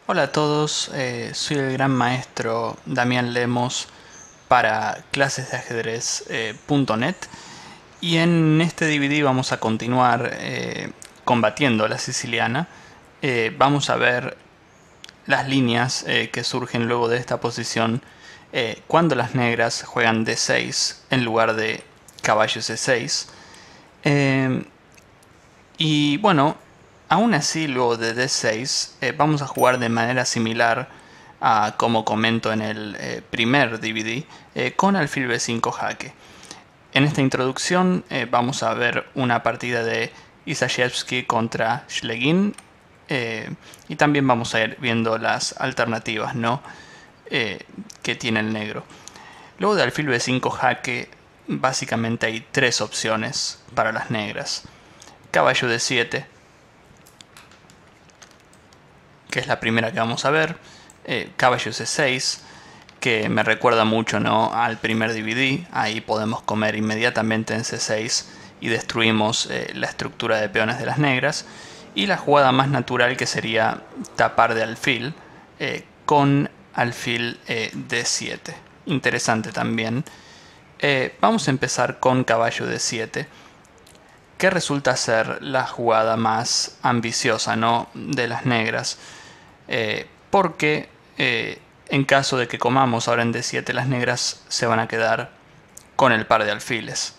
Hola a todos, soy el gran maestro Damián Lemos para clasesdeajedrez.net y en este DVD vamos a continuar combatiendo a la siciliana. Vamos a ver las líneas que surgen luego de esta posición cuando las negras juegan D6 en lugar de caballo C6. Y bueno, aún así luego de D6 vamos a jugar de manera similar a como comento en el primer DVD con alfil B5 jaque. En esta introducción vamos a ver una partida de Isashevsky contra Schlegin y también vamos a ir viendo las alternativas, ¿no? Que tiene el negro. Luego de alfil B5 jaque básicamente hay tres opciones para las negras. Caballo D7, que es la primera que vamos a ver. Caballo C6, que me recuerda mucho, ¿no?, al primer DVD. Ahí podemos comer inmediatamente en C6 y destruimos la estructura de peones de las negras. Y la jugada más natural, que sería tapar de alfil con alfil D7. Interesante también. Vamos a empezar con caballo D7, que resulta ser la jugada más ambiciosa, ¿no?, de las negras. Porque en caso de que comamos ahora en D7, las negras se van a quedar con el par de alfiles.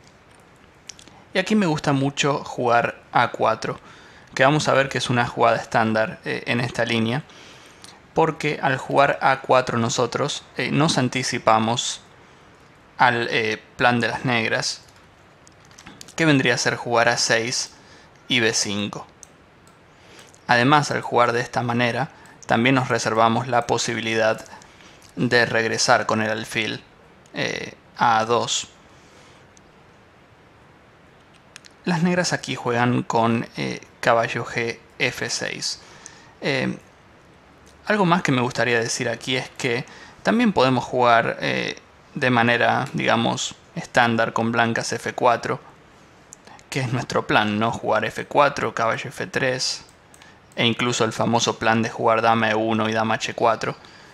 Y aquí me gusta mucho jugar A4, que vamos a ver que es una jugada estándar en esta línea, porque al jugar A4 nosotros nos anticipamos al plan de las negras, que vendría a ser jugar A6 y B5. Además, al jugar de esta manera, también nos reservamos la posibilidad de regresar con el alfil a A2. Las negras aquí juegan con caballo G F6. Algo más que me gustaría decir aquí es que también podemos jugar de manera, digamos, estándar con blancas F4, que es nuestro plan, ¿no? Jugar F4, caballo F3, e incluso el famoso plan de jugar dama E1 y dama H4.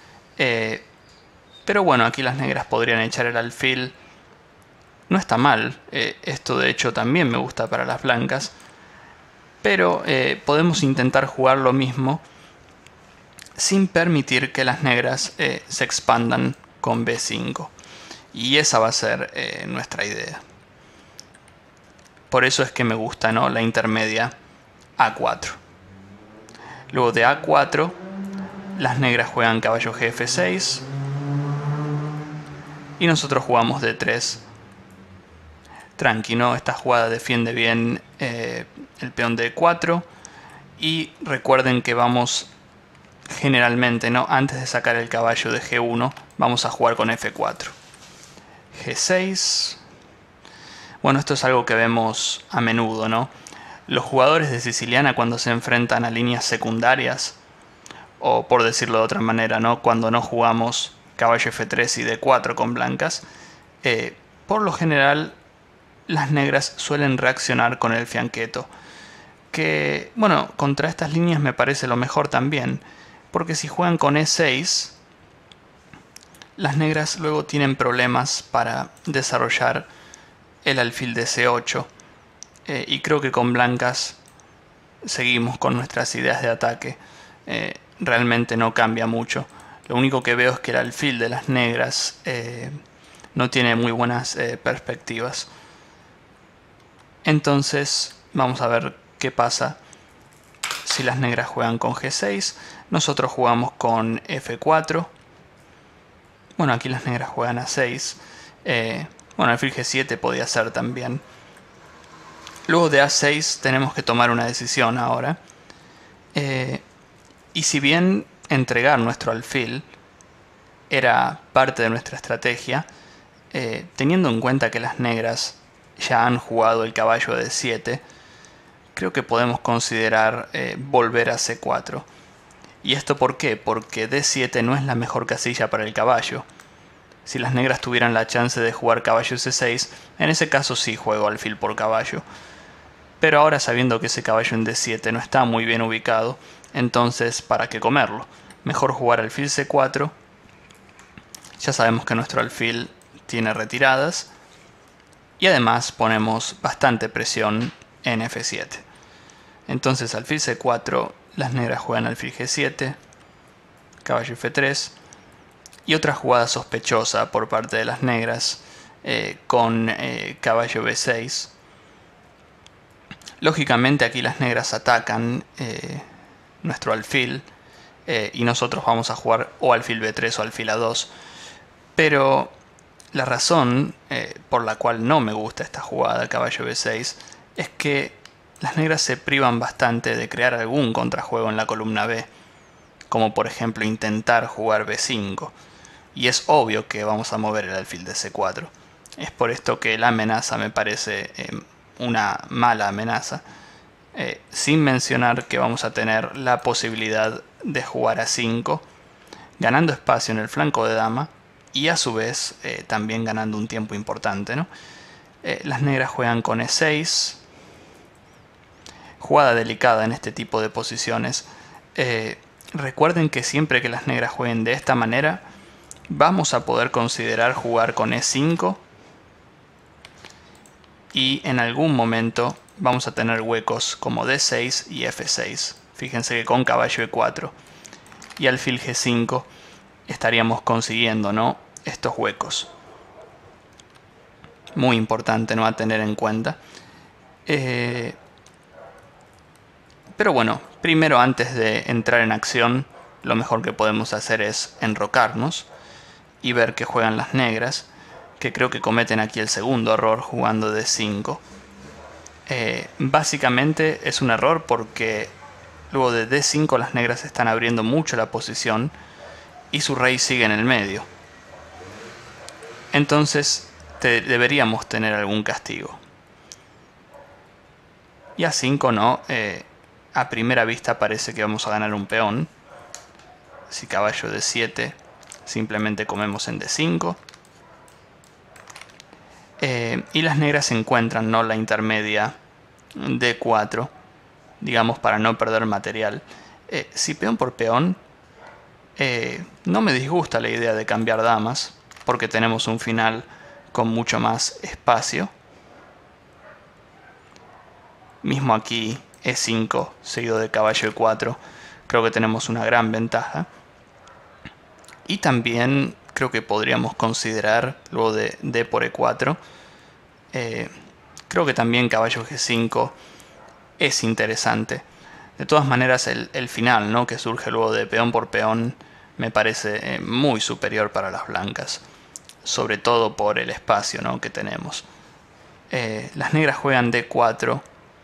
Pero bueno, aquí las negras podrían echar el alfil. No está mal, esto de hecho también me gusta para las blancas, pero podemos intentar jugar lo mismo sin permitir que las negras se expandan con B5. Y esa va a ser nuestra idea. Por eso es que me gusta, ¿no?, la intermedia A4. Luego de A4, las negras juegan caballo G6 y nosotros jugamos D3. Tranqui, ¿no? Esta jugada defiende bien el peón D4. Y recuerden que vamos generalmente, ¿no?, antes de sacar el caballo de G1, vamos a jugar con F4. G6. Bueno, esto es algo que vemos a menudo, ¿no? Los jugadores de siciliana, cuando se enfrentan a líneas secundarias, o por decirlo de otra manera, ¿no?, cuando no jugamos caballo F3 y D4 con blancas, por lo general las negras suelen reaccionar con el fianchetto, que, bueno, contra estas líneas me parece lo mejor también, porque si juegan con E6, las negras luego tienen problemas para desarrollar el alfil de C8, y creo que con blancas seguimos con nuestras ideas de ataque. Realmente no cambia mucho. Lo único que veo es que el alfil de las negras no tiene muy buenas perspectivas. Entonces vamos a ver qué pasa si las negras juegan con G6. Nosotros jugamos con F4. Bueno, aquí las negras juegan A6. Bueno, alfil G7 podía ser también. Luego de A6 tenemos que tomar una decisión ahora. Y si bien entregar nuestro alfil era parte de nuestra estrategia, teniendo en cuenta que las negras ya han jugado el caballo de D7, creo que podemos considerar volver a C4. ¿Y esto por qué? Porque D7 no es la mejor casilla para el caballo. Si las negras tuvieran la chance de jugar caballo C6, en ese caso sí juego alfil por caballo. Pero ahora, sabiendo que ese caballo en D7 no está muy bien ubicado, Entonces, ¿para qué comerlo? Mejor jugar alfil C4. Ya sabemos que nuestro alfil tiene retiradas. Y además ponemos bastante presión en F7. Entonces alfil C4, las negras juegan alfil G7, caballo F3. Y otra jugada sospechosa por parte de las negras con caballo B6. Lógicamente aquí las negras atacan nuestro alfil y nosotros vamos a jugar o alfil B3 o alfil A2. Pero la razón por la cual no me gusta esta jugada, caballo B6, es que las negras se privan bastante de crear algún contrajuego en la columna B, como por ejemplo intentar jugar B5, y es obvio que vamos a mover el alfil de C4. Es por esto que la amenaza me parece una mala amenaza, sin mencionar que vamos a tener la posibilidad de jugar A5, ganando espacio en el flanco de dama, y a su vez también ganando un tiempo importante, ¿no? Las negras juegan con E6, jugada delicada en este tipo de posiciones. Recuerden que siempre que las negras jueguen de esta manera, vamos a poder considerar jugar con E5 y en algún momento vamos a tener huecos como D6 y F6. Fíjense que con caballo E4 y alfil G5 estaríamos consiguiendo, ¿no?, estos huecos. Muy importante, ¿no?, a tener en cuenta. Pero bueno, primero, antes de entrar en acción, lo mejor que podemos hacer es enrocarnos y ver qué juegan las negras, que creo que cometen aquí el segundo error jugando D5. Básicamente es un error porque luego de D5 las negras están abriendo mucho la posición y su rey sigue en el medio. Entonces deberíamos tener algún castigo. Y A5 no. A primera vista parece que vamos a ganar un peón. Si caballo D7, simplemente comemos en D5. Y las negras encuentran, ¿no?, la intermedia D4, digamos, para no perder material. Si peón por peón, no me disgusta la idea de cambiar damas, porque tenemos un final con mucho más espacio. Mismo aquí, E5 seguido de caballo E4, creo que tenemos una gran ventaja. Y también creo que podríamos considerar, luego de D por E4, creo que también caballo G5 es interesante. De todas maneras, el final, ¿no?, que surge luego de peón por peón, me parece muy superior para las blancas, sobre todo por el espacio, ¿no?, que tenemos. Las negras juegan D4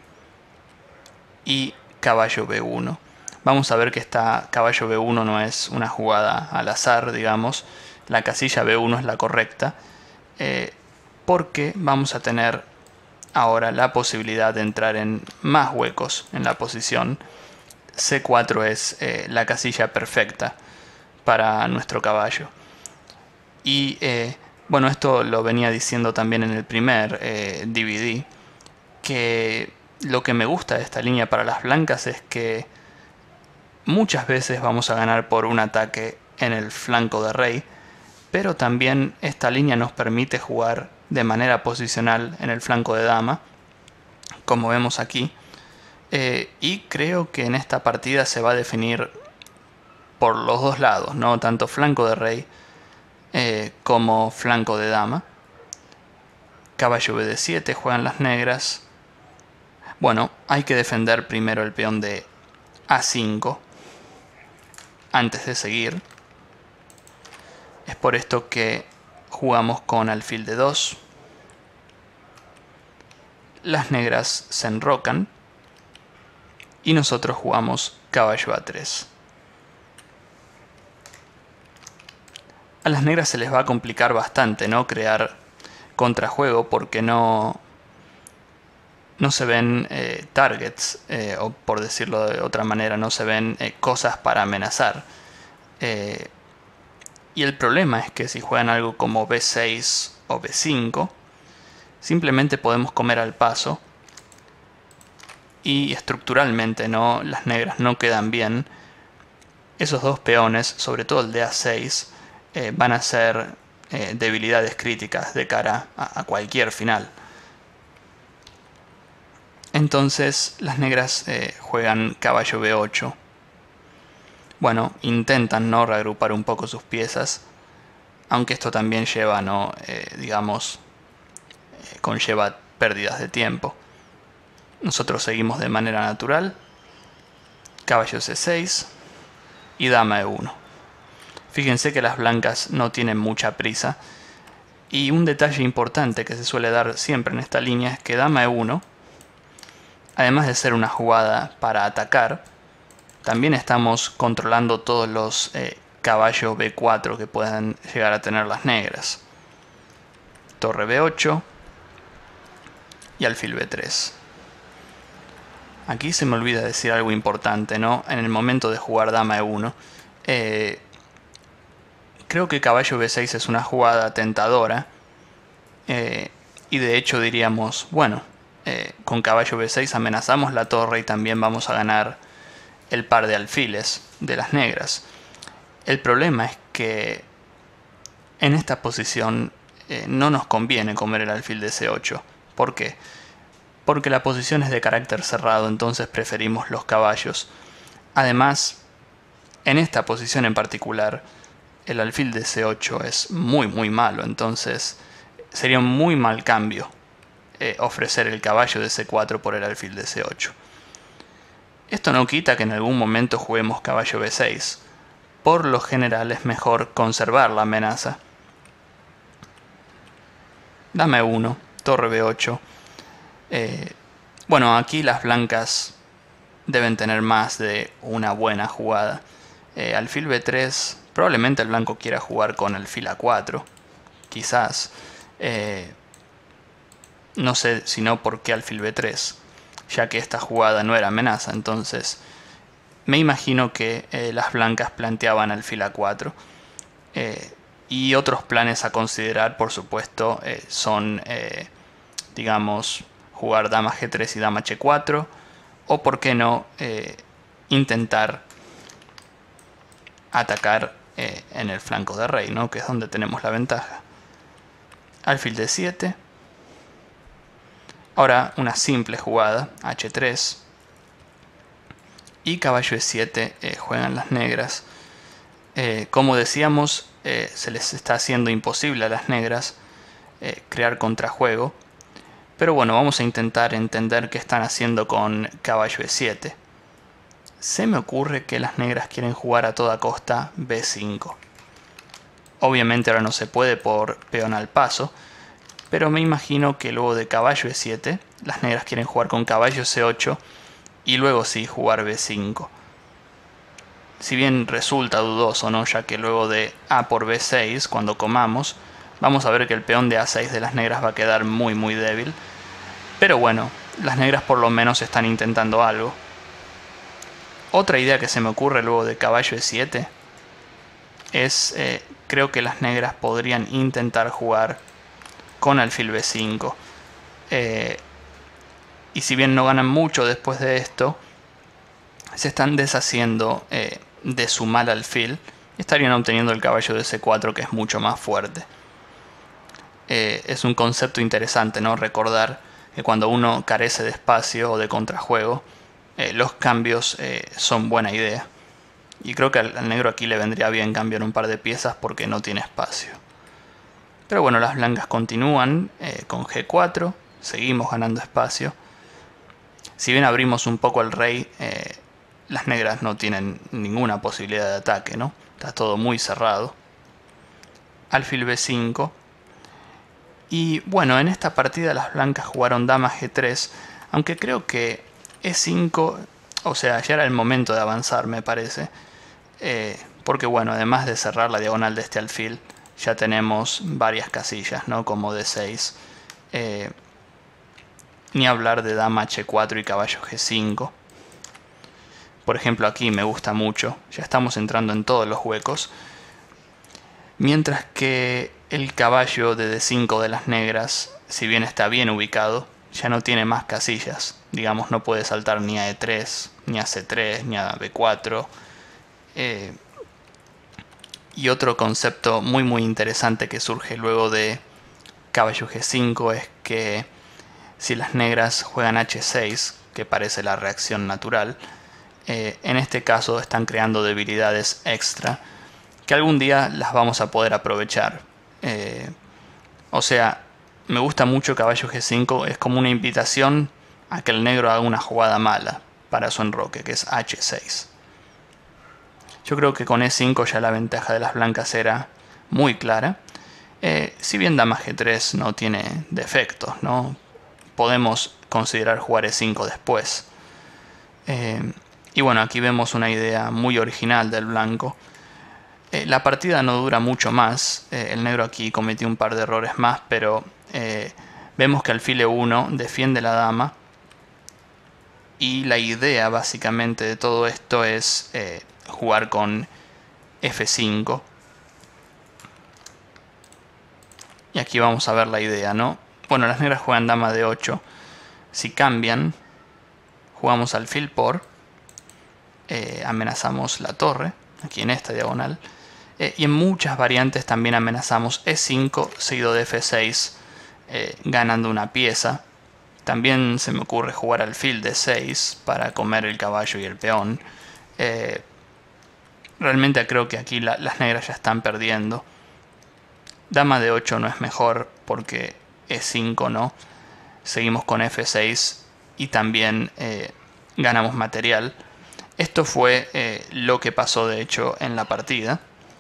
y caballo B1. Vamos a ver que esta caballo B1 no es una jugada al azar, digamos. La casilla B1 es la correcta, porque vamos a tener ahora la posibilidad de entrar en más huecos en la posición. C4 es la casilla perfecta para nuestro caballo. Y bueno, esto lo venía diciendo también en el primer DVD, que lo que me gusta de esta línea para las blancas es que muchas veces vamos a ganar por un ataque en el flanco de rey, pero también esta línea nos permite jugar de manera posicional en el flanco de dama, como vemos aquí, y creo que en esta partida se va a definir por los dos lados, ¿no?, tanto flanco de rey como flanco de dama. Caballo BD7 juegan las negras. Bueno, hay que defender primero el peón de A5 antes de seguir. Es por esto que jugamos con alfil de 2. Las negras se enrocan y nosotros jugamos caballo A3. A las negras se les va a complicar bastante, ¿no?, crear contrajuego, porque no se ven targets, o por decirlo de otra manera, no se ven cosas para amenazar. Y el problema es que si juegan algo como B6 o B5, simplemente podemos comer al paso y estructuralmente no, las negras no quedan bien, esos dos peones, sobre todo el de A6, van a ser debilidades críticas de cara a cualquier final. Entonces las negras juegan caballo B8. Bueno, intentan no reagrupar un poco sus piezas, aunque esto también lleva, ¿no? Conlleva pérdidas de tiempo. Nosotros seguimos de manera natural, caballo C6 y dama E1. Fíjense que las blancas no tienen mucha prisa, y un detalle importante que se suele dar siempre en esta línea es que dama E1, además de ser una jugada para atacar, también estamos controlando todos los caballo B4 que puedan llegar a tener las negras. Torre B8 y alfil B3. Aquí se me olvida decir algo importante, ¿no? En el momento de jugar dama E1, creo que caballo B6 es una jugada tentadora, y de hecho diríamos, bueno, con caballo B6 amenazamos la torre y también vamos a ganar el par de alfiles de las negras. El problema es que en esta posición no nos conviene comer el alfil de C8. ¿Por qué? Porque la posición es de carácter cerrado, entonces preferimos los caballos. Además, en esta posición en particular, el alfil de C8 es muy malo, entonces sería un muy mal cambio ofrecer el caballo de C4 por el alfil de C8. Esto no quita que en algún momento juguemos caballo B6. Por lo general es mejor conservar la amenaza. Dama E1, torre B8. Bueno, aquí las blancas deben tener más de una buena jugada. Alfil B3, probablemente el blanco quiera jugar con alfil A4. Quizás. No sé si no por qué alfil B3, ya que esta jugada no era amenaza, entonces me imagino que las blancas planteaban alfil A4. Y otros planes a considerar, por supuesto, son, digamos, jugar dama G3 y dama H4, o por qué no intentar atacar en el flanco de rey, ¿no? Que es donde tenemos la ventaja. Alfil D7. Ahora una simple jugada, H3. Y caballo E7 juegan las negras. Como decíamos, se les está haciendo imposible a las negras crear contrajuego. Pero bueno, vamos a intentar entender qué están haciendo con caballo E7. Se me ocurre que las negras quieren jugar a toda costa B5. Obviamente ahora no se puede por peón al paso, pero me imagino que luego de caballo E7, las negras quieren jugar con caballo C8 y luego sí jugar B5. Si bien resulta dudoso, ¿no? Ya que luego de A por B6, cuando comamos, vamos a ver que el peón de A6 de las negras va a quedar muy débil. Pero bueno, las negras por lo menos están intentando algo. Otra idea que se me ocurre luego de caballo E7 es, creo que las negras podrían intentar jugar con alfil B5. Y si bien no ganan mucho después de esto, se están deshaciendo de su mal alfil. Estarían obteniendo el caballo de C4, que es mucho más fuerte. Es un concepto interesante, ¿no? Recordar que cuando uno carece de espacio o de contrajuego, los cambios son buena idea. Y creo que al negro aquí le vendría bien cambiar un par de piezas porque no tiene espacio. Pero bueno, las blancas continúan con G4, seguimos ganando espacio. Si bien abrimos un poco el rey, las negras no tienen ninguna posibilidad de ataque, ¿no? Está todo muy cerrado. Alfil B5. Y bueno, en esta partida las blancas jugaron dama G3, aunque creo que E5, o sea, ya era el momento de avanzar, me parece. Porque bueno, además de cerrar la diagonal de este alfil, ya tenemos varias casillas, ¿no? Como D6. Ni hablar de dama H4 y caballo G5. Por ejemplo, aquí me gusta mucho. Ya estamos entrando en todos los huecos. Mientras que el caballo de D5 de las negras, si bien está bien ubicado, ya no tiene más casillas. Digamos, no puede saltar ni a E3, ni a C3, ni a B4. Y otro concepto muy interesante que surge luego de caballo G5 es que si las negras juegan H6, que parece la reacción natural, en este caso están creando debilidades extra que algún día las vamos a poder aprovechar. O sea, me gusta mucho caballo G5, es como una invitación a que el negro haga una jugada mala para su enroque, que es H6. Yo creo que con E5 ya la ventaja de las blancas era muy clara. Si bien dama G3 no tiene defectos, ¿no? Podemos considerar jugar E5 después. Y bueno, aquí vemos una idea muy original del blanco. La partida no dura mucho más. El negro aquí cometió un par de errores más, pero vemos que alfil E1 defiende la dama. Y la idea básicamente de todo esto es jugar con F5. Y aquí vamos a ver la idea, ¿no? Bueno, las negras juegan dama D8. Si cambian, jugamos alfil por, amenazamos la torre, aquí en esta diagonal. Y en muchas variantes también amenazamos E5 seguido de F6, ganando una pieza. También se me ocurre jugar alfil D6 para comer el caballo y el peón. Realmente creo que aquí las negras ya están perdiendo. Dama de 8 no es mejor porque E5 no. Seguimos con F6 y también ganamos material. Esto fue lo que pasó de hecho en la partida.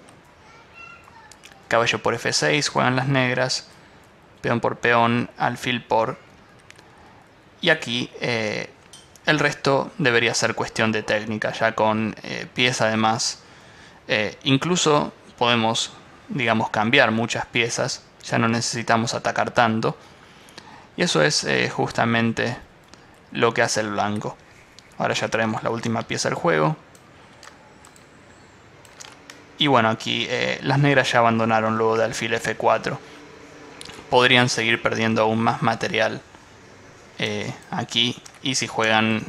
Caballo por F6, juegan las negras. Peón por peón, alfil por. Y aquí el resto debería ser cuestión de técnica, ya con pieza además. Incluso podemos, digamos, cambiar muchas piezas, ya no necesitamos atacar tanto. Y eso es justamente lo que hace el blanco. Ahora ya traemos la última pieza del juego. Y bueno, aquí las negras ya abandonaron luego de alfil F4. Podrían seguir perdiendo aún más material aquí. Y si juegan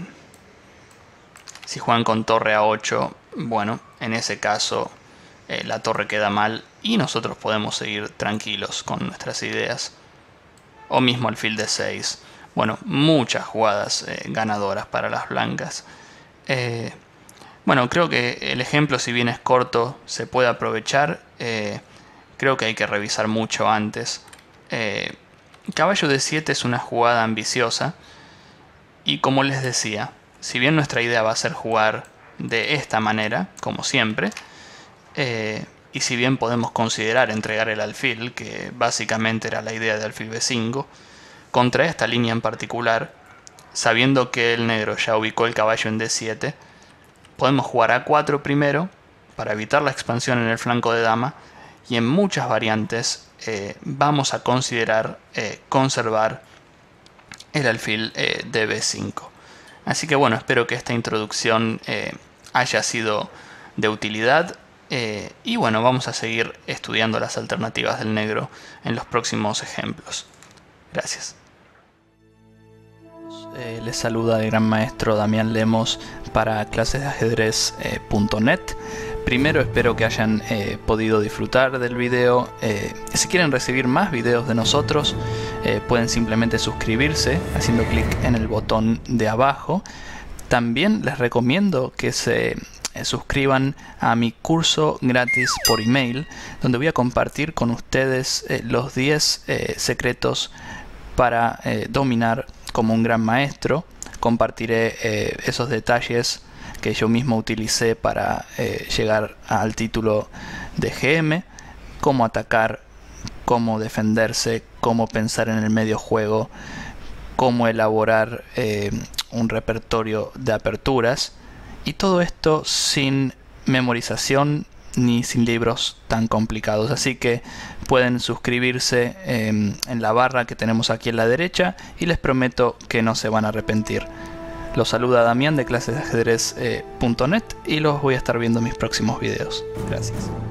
con torre A8, bueno, en ese caso la torre queda mal y nosotros podemos seguir tranquilos con nuestras ideas. O mismo alfil D6. Bueno, muchas jugadas ganadoras para las blancas. Bueno, creo que el ejemplo, si bien es corto, se puede aprovechar. Creo que hay que revisar mucho antes. Caballo D7 es una jugada ambiciosa. Y como les decía, si bien nuestra idea va a ser jugar de esta manera, como siempre, y si bien podemos considerar entregar el alfil, que básicamente era la idea de alfil B5, contra esta línea en particular, sabiendo que el negro ya ubicó el caballo en D7, podemos jugar A4 primero, para evitar la expansión en el flanco de dama, y en muchas variantes vamos a considerar conservar el alfil de B5. Así que bueno, espero que esta introducción haya sido de utilidad. Y bueno, vamos a seguir estudiando las alternativas del negro en los próximos ejemplos. Gracias. Les saluda el gran maestro Damián Lemos para clasesdeajedrez.net. Primero espero que hayan podido disfrutar del video. Si quieren recibir más videos de nosotros, pueden simplemente suscribirse haciendo clic en el botón de abajo. También les recomiendo que se suscriban a mi curso gratis por email, donde voy a compartir con ustedes los 10 secretos para dominar como un gran maestro. Compartiré esos detalles que yo mismo utilicé para llegar al título de GM, cómo atacar, cómo defenderse, cómo pensar en el medio juego, cómo elaborar un repertorio de aperturas, y todo esto sin memorización ni sin libros tan complicados. Así que pueden suscribirse en la barra que tenemos aquí a la derecha y les prometo que no se van a arrepentir. Los saluda Damián de clasesdeajedrez.net y los voy a estar viendo en mis próximos videos. Gracias.